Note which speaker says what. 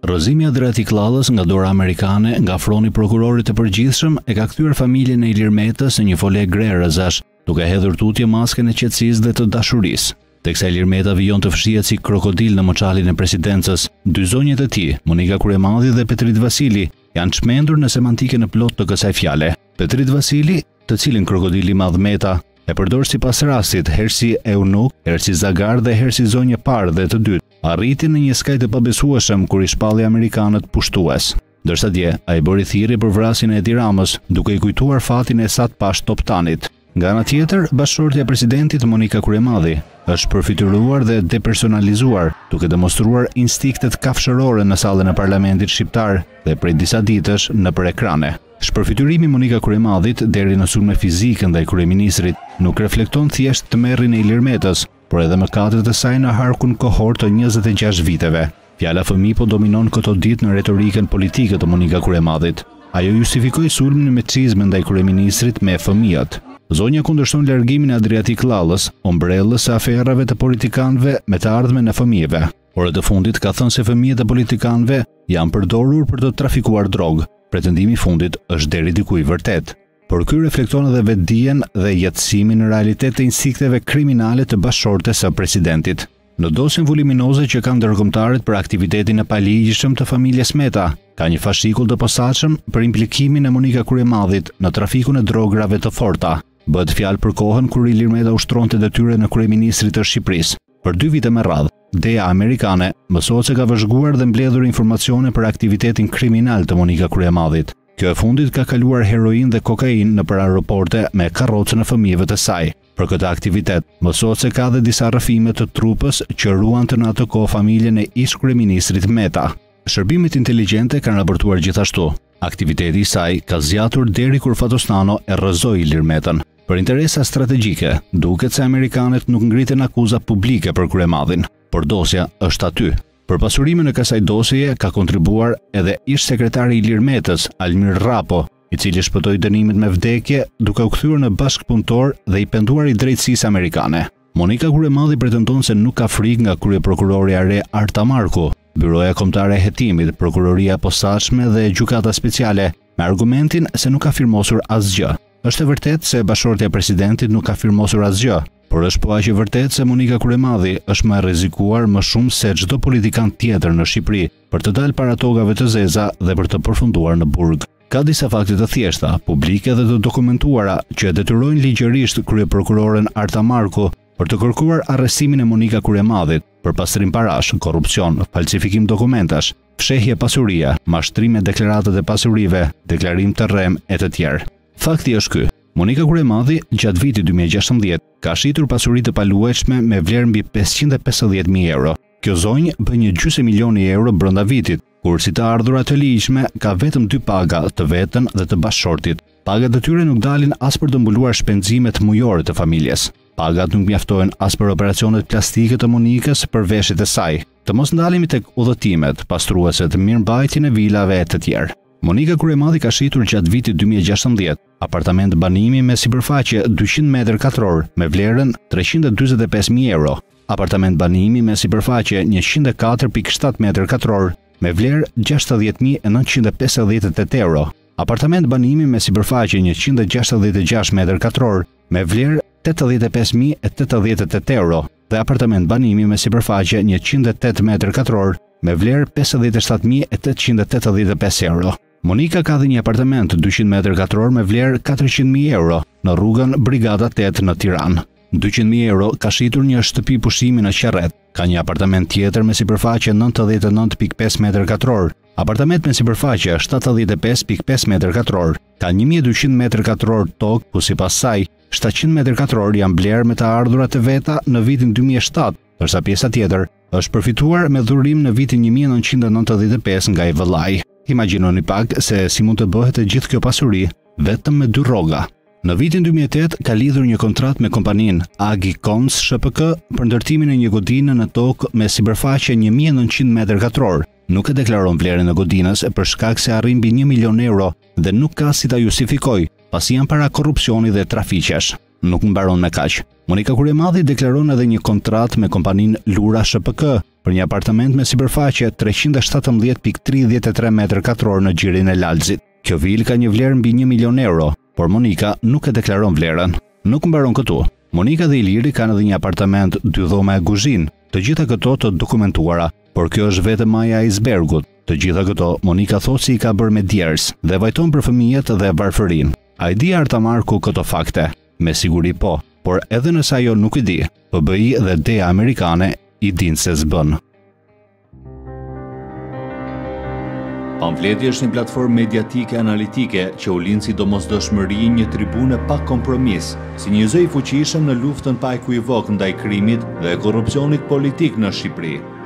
Speaker 1: Rrëzimi Adriatik Lallës nga dora amerikane nga afroni prokurorit të përgjithshëm e ka kthyer familjen e Ilir Metës në një fole gre rrezash, duke hedhur tutje masken e qetësisë dhe të dashurisë. Teksa Ilir Meta vijon të fshihet si krokodil në moçalin e presidencës, dy zonjët e tij, Monika Kuremadi dhe Petrit Vasili, janë çmendur në semantikën e plot të kësaj fjale. Petrit Vasili, të cilin krokodili i madh Meta e përdor sipas rastit, herë si eunuk, herë si zagar dhe herë si zonjë parë dhe të dytë, arriti në një skaj të pabesueshëm kur i shpalli amerikanët pushtues. Ndërsa dje, ai bëri thirrje për vrasjen e Edi Ramës, duke i kujtuar fatin e Sat Pash Toptanit. Nga ana tjetër, bashkëshortja e presidentit Monika Kuremadi është përfituar dhe depersonalizuar, duke demonstruar instiktet kafshërore në sallën e parlamentit shqiptar dhe prej disa ditësh nëpër ekrane. Shpërfytyrimi Monika Kuremadit deri në sulme fizike ndaj kryeministrit nuk reflekton thjesht tmerrin e Ilir Metës, por edhe mëkatet e saj në harkun kohor të 26 viteve. Fjala fëmijë po dominon këto ditë në retorikën politike të Monika Kuremadit. Ajo justifikoi sulmin me cizme ndaj kryeministrit me fëmijët. Zonja kundërshton largimin e Adriatik Lallës, ombrellës së aferave të politikanëve me të ardhmen e fëmijëve. Orët e fundit ka thënë se fëmijët e politikanëve janë përdorur për të trafikuar drogë. Pretendimi i fundit është deri diku i vërtet. Por ky reflekton edhe vetdijen dhe jetësimin në realitet të instikteve kriminale të bashkëshortes së presidentit. Në dosjen voliminoze që kanë ndërkombëtarët për aktivitetin e paligjshëm të familjes Meta, ka një fashikull të posaçëm për implikimin e Monika Kuremadit në trafikun e drograve të forta. Bëhet fjalë për kohën kur Ilir Meta ushtronte detyrën e kryeministrit të Shqipërisë. Për 2 vite me radhë, DEA amerikane mësohet se ka vëzhguar dhe mbledhur informacione për aktivitetin kriminal të Monika Kuremadit. Kjo e fundit ka kaluar heroin dhe kokain nëpër aeroporte me karrocën e fëmijëve të saj. Për këtë aktivitet, mësohet se ka dhe disa rrëfime të trupës që ruante në atë kohë familjen e ish-kryeministrit Meta. Shërbimet inteligjente kanë raportuar gjithashtu. Aktiviteti i saj ka zgjatur deri kur Fatosnano e rrëzoi Ilir Metën. Për interesa strategjike, duket se amerikanët nuk ngriten akuza publike për Kuremadin, por dosja është aty. Për pasurimin e kësaj dosjeje ka kontribuar edhe ish-sekretari i Ilir Metës, Almir Rapo, i cili shpëtoi dënimin me vdekje duke u kthyer në bashkëpunëtor dhe i penduar i drejtësisë amerikane. Monika Kuremadi pretendon se nuk ka frikë nga kryeprokurori i re Arta Marku, Byroja Kombëtare e Hetimit, Prokuroria e Posaçme dhe Gjykata Speciale, me argumentin se nuk ka firmosur asgjë. Është e vërtetë se bashkëshortja e presidentit nuk ka firmosur asgjë, por është po aq e vërtetë se Monika Kuremadi është më e rrezikuar më shumë se çdo politikan tjetër në Shqipëri për të dalë para tokave të zeza dhe për të përfunduar në burg. Ka disa fakte të thjeshta, publike dhe të dokumentuara që detyrojnë ligjërisht kryeprokuroren Arta Marku për të kërkuar arrestimin e Monika Kuremadit për pastrim parash, korrupsion, falsifikim dokumentash, fshehje pasurie, mashtrim me deklaratat e pasurive, deklarim të rrem e të tjerë. Fakti është ky. Monika Kuremadi gjatë vitit 2016 ka shitur pasuri të paluajtshme me vlerë mbi 550.000 euro. Kjo zonjë bën një gjysmë milioni euro brenda vitit, kur si të ardhurat të ligjshme ka vetëm 2 paga, të vetën dhe të bashkëshortit. Pagat e tyre nuk dalin as për të mbuluar shpenzimet mujore të familjes. Pagat nuk mjaftojnë as për operacionet plastike të Monikës për veshjet e saj. Të mos ndalemi tek udhëtimet, pastrueset, mirëmbajtjen e vilave e të tjerë. Monika Kuremadi ka shitur gjatë vitit 2016 apartament banimi me sipërfaqe 200 m2 me vlerën 345.000 euro, apartament banimi me sipërfaqe 104.7 m2 me vlerë 60.958 euro, apartament banimi me sipërfaqe 166 m2 me vlerë 85.088 euro dhe apartament banimi me sipërfaqe 108 m2 me vlerë 57.885 euro. Monika ka dhe një apartament 200 m2 me vlerë 400.000 euro në rrugën Brigada 8 në Tiranë. 200.000 euro ka shitur një shtëpi pushimi në Qerret. Ka një apartament tjetër me sipërfaqe 99.5 m2, apartament me sipërfaqe 75.5 m2. Ka 1.200 m2 tokë, ku sipas saj 700 m2 janë blerë me të ardhurat e veta në vitin 2007, ndërsa pjesa tjetër është përfituar me dhurim në vitin 1995 nga i vëllai. Imagjinoni pak se si mund të bëhet e gjithë kjo pasuri vetëm me 2 rroga. Në vitin 2008 ka lidhur një kontratë me kompaninë Agi Cons ShPK për ndërtimin e një godine në tokë me sipërfaqe 1900 m2. Nuk e deklaron vlerën e godinës për shkak se arrin mbi 1 milion euro dhe nuk ka si ta justifikojë, pasi janë para korrupsioni dhe trafiqesh. nuk mbaron me kaq. Monika Kurrimadhi deklaron edhe një kontratë me kompaninë Lura SHPK për një apartament me sipërfaqe 317.33 metër katror në Xhirin e Lalzit. Kjo vilë ka një vlerë mbi 1 milion euro, por Monika nuk e deklaron vlerën. Nuk mbaron këtu. Monika dhe Iliri kanë edhe një apartament 2 dhoma e kuzhinë, të gjitha këto të dokumentuara, por kjo është vetëm maja e icebergut. Të gjitha këto Monika thotë si I ka bërë me djers dhe vajton për fëmijët dhe varfërinë. A I di Arta Marku këto fakte? Me siguri po, por edhe nëse ajo nuk I di, FBI dhe DEA amerikane I dinë se s'bën.
Speaker 2: Pamfleti është një platformë mediatike analitike që u lind si domosdoshmëri një tribune pa kompromis, si një zë I fuqishëm në luftën pa ekuivok ndaj krimit dhe korrupsionit politik në Shqipëri.